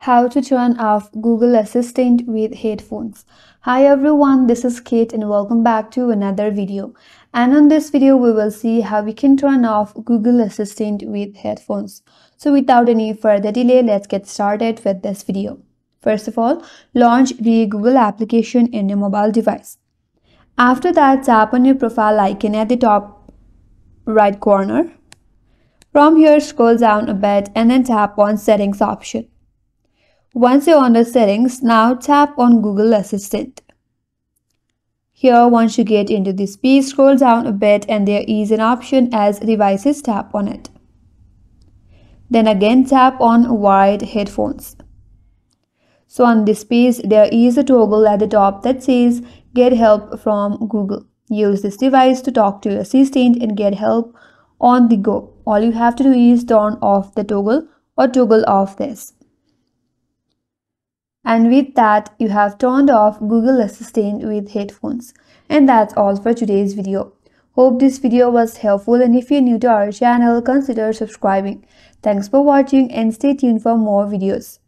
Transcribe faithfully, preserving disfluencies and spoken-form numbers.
How to turn off Google Assistant with headphones. Hi everyone, this is Kate and welcome back to another video. And on this video, we will see how we can turn off Google Assistant with headphones. So without any further delay, let's get started with this video. First of all, launch the Google application in your mobile device. After that, tap on your profile icon at the top right corner. From here, scroll down a bit and then tap on Settings option. Once you're on the settings, now tap on Google Assistant. Here, once you get into this page, scroll down a bit and there is an option as devices, tap on it. Then again tap on wired headphones. So on this page, there is a toggle at the top that says Get Help from Google. Use this device to talk to your assistant and get help on the go. All you have to do is turn off the toggle or toggle off this. And with that, you have turned off Google Assistant with headphones. And that's all for today's video. Hope this video was helpful, and if you're new to our channel, consider subscribing. Thanks for watching and stay tuned for more videos.